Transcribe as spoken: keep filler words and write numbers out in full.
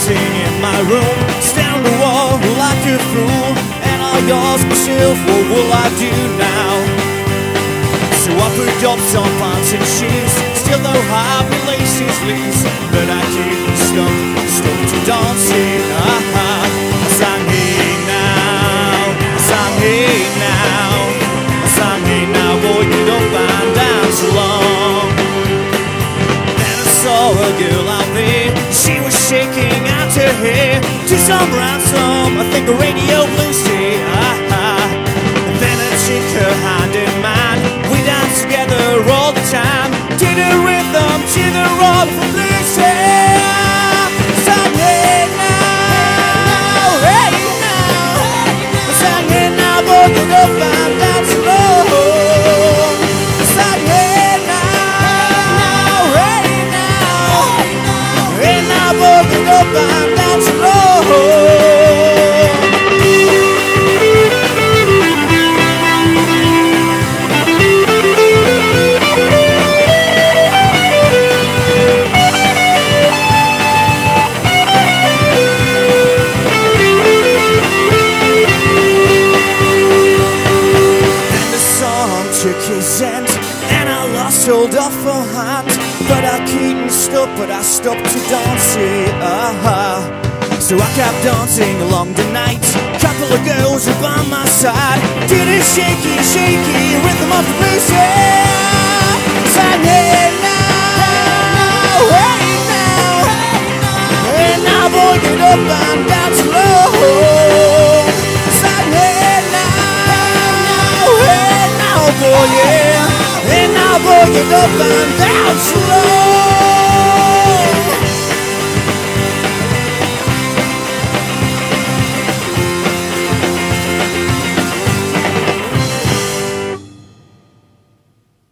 sitting in my room, staring at the wall like a fool, and I ask myself, what will I do now? So I put up some pants and shoes, still though half my laces loose, but I didn't stop, stop to dancing. Ah, I sang hey now, I sang hey now, I sang hey now, boy, get up and dance along. Then I saw a girl out there, she was shaking out her hair to some ransom, I think a Radio Lucy. Ah, and then I took her hand in mine, we danced together all the time, did a rhythm to the rock from Lucy. Sang hey now, hey now, sang hey now, boy, get up and dance along. Sang hey now, hey now, hey now, boy, get up and dance along. And I lost hold of her hand, but I couldn't stop, but I stopped to dance it. Uh-huh. So I kept dancing along the night, couple of girls were by my side, did a shaky, shaky rhythm of the blues. Yeah, sang hey now, hey now, hey now, boy, get up and dance low. Sang hey now, hey now, boy, yeah. Hey now, boy, get up and dance slow.